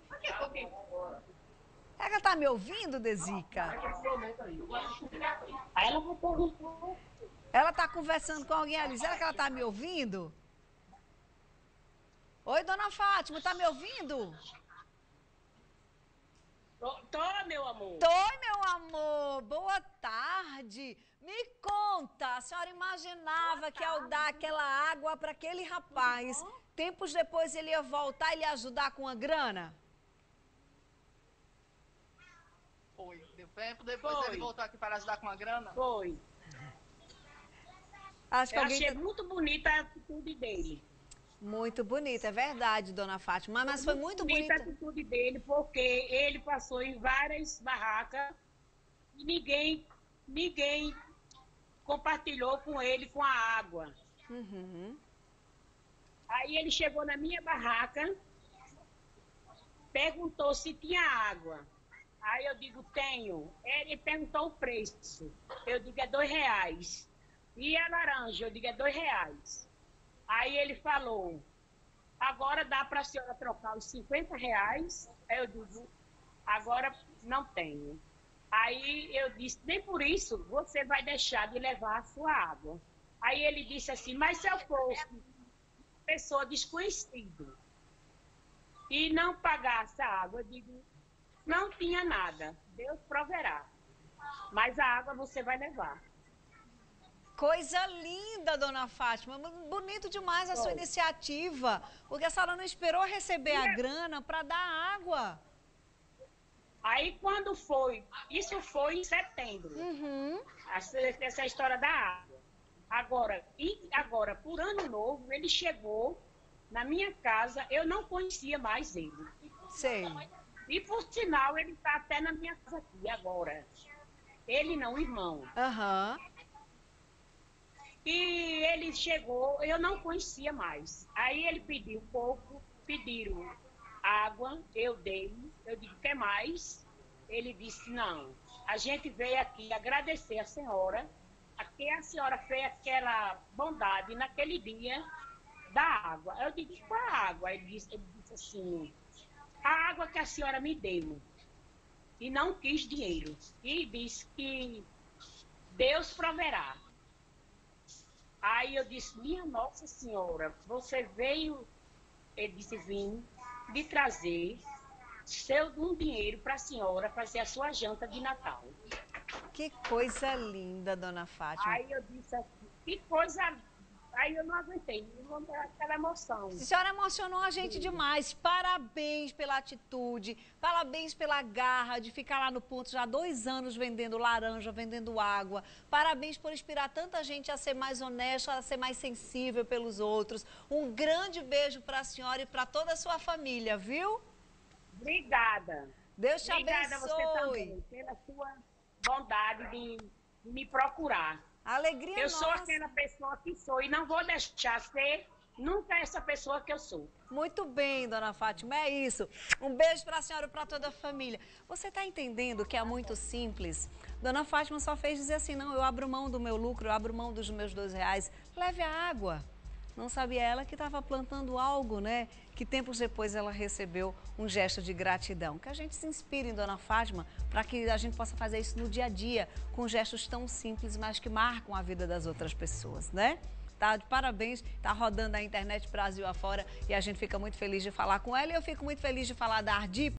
Ela tá me ouvindo, Desica? Ela tá conversando com alguém ali. Será que ela tá me ouvindo? Oi, dona Fátima, tá me ouvindo? Tô, meu amor. Oi, meu amor. Boa tarde. Me conta, a senhora imaginava que ao dar aquela água para aquele rapaz, tempos depois ele ia voltar e lhe ajudar com a grana? Foi. Deu tempo depois ele voltar aqui para ajudar com a grana? Foi. Acho que Eu alguém achei muito bonita a atitude dele. Muito bonita, é verdade, dona Fátima, mas foi muito bonita. A atitude dele, porque ele passou em várias barracas e ninguém compartilhou com ele com a água. Aí ele chegou na minha barraca, perguntou se tinha água. Aí eu digo, tenho. Ele perguntou o preço. Eu digo, é R$2. E a laranja? Eu digo, é R$2. Aí ele falou, agora dá para a senhora trocar os R$50? Aí eu digo, agora não tenho. Aí eu disse, nem por isso você vai deixar de levar a sua água. Aí ele disse assim, mas se eu fosse pessoa desconhecida e não pagasse a água, eu digo, não tinha nada, Deus proverá. Mas a água você vai levar. Coisa linda, dona Fátima. Bonito demais a sua iniciativa. Porque a senhora não esperou receber a grana para dar água. Aí quando foi, isso foi em setembro, essa história da água. Agora, por ano novo, ele chegou na minha casa, eu não conhecia mais ele. Sei. E por sinal, ele está até na minha casa aqui agora. Ele não, o irmão. E ele chegou, eu não conhecia mais. Aí ele pediu pouco, pediram água, eu dei, eu disse, quer mais? Ele disse, não, a gente veio aqui agradecer a senhora, que a senhora fez aquela bondade naquele dia da água. Eu disse, qual a água? Ele disse assim, a água que a senhora me deu, e não quis dinheiro. E disse que Deus proverá. Aí eu disse, minha Nossa Senhora, você veio, ele disse, vim de trazer um dinheiro para a senhora fazer a sua janta de Natal. Que coisa linda, dona Fátima. Aí eu disse assim, que coisa... Aí eu não aguentei, aquela emoção. A senhora emocionou a gente demais. Parabéns pela atitude, parabéns pela garra de ficar lá no ponto já há 2 anos vendendo laranja, vendendo água. Parabéns por inspirar tanta gente a ser mais honesta, a ser mais sensível pelos outros. Um grande beijo para a senhora e para toda a sua família, viu? Obrigada. Deus te abençoe. Obrigada você também, pela sua bondade de me procurar. Alegria eu nossa. Sou aquela pessoa que sou e não vou deixar ser nunca essa pessoa que eu sou. Muito bem, dona Fátima, é isso. Um beijo para a senhora e para toda a família. Você está entendendo que é muito simples? Dona Fátima só fez dizer assim, não, eu abro mão do meu lucro, eu abro mão dos meus R$2, leve a água. Não sabia ela que estava plantando algo, né? Que tempos depois ela recebeu um gesto de gratidão. Que a gente se inspire em Dona Fátima para que a gente possa fazer isso no dia a dia, com gestos tão simples, mas que marcam a vida das outras pessoas, né? Tá de parabéns, tá rodando a internet Brasil afora e a gente fica muito feliz de falar com ela e eu fico muito feliz de falar da Ardi.